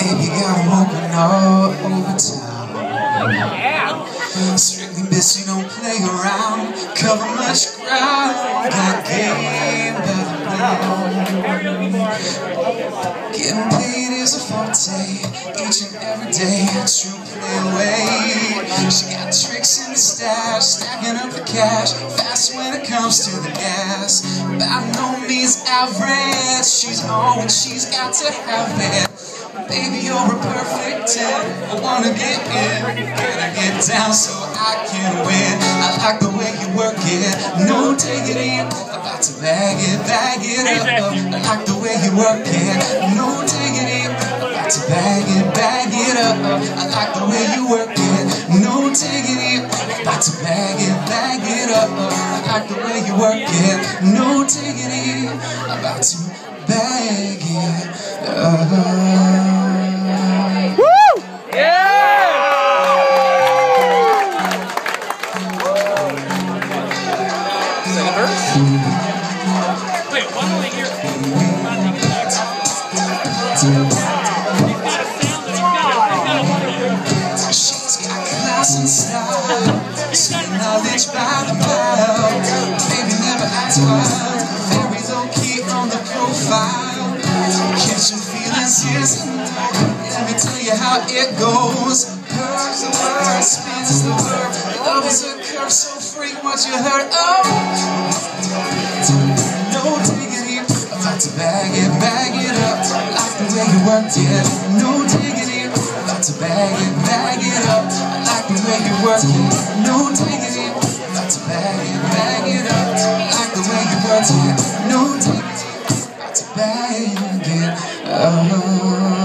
Baby got 'em open all over town. Strictly bitch, you don't play around. Cover much ground. Got game by the pound. Getting paid is a forte, each and every day. True play away. She got tricks in the stash, stacking up the cash. Fast when it comes to the gas. By no means average. She's on when she's got to have it. Baby, you're a perfect 10. I wanna get in, gotta get down so I can win. I like the way you work it, no diggity. About to bag it up. I like the way you work it, no diggity. About to bag it up. I like the way you work it, no diggity. About to bag it up. I like the way you work it, no diggity. About to bag it up. Wait, why don't we hear She's got class and style, sweet knowledge by the mile. Baby never acts wild, very low key on the profile. Catching feelings, yes and no. Let me tell you how it goes. Curves the word, spins the word. Love is a curve, so freak what you heard. Oh, no diggity. About to bag it up. Like the way you worked it, no diggity. About to bag it up. I like the way you work it, no diggity. About to bag it up. I like the way you work it, no diggity. About to bag it up.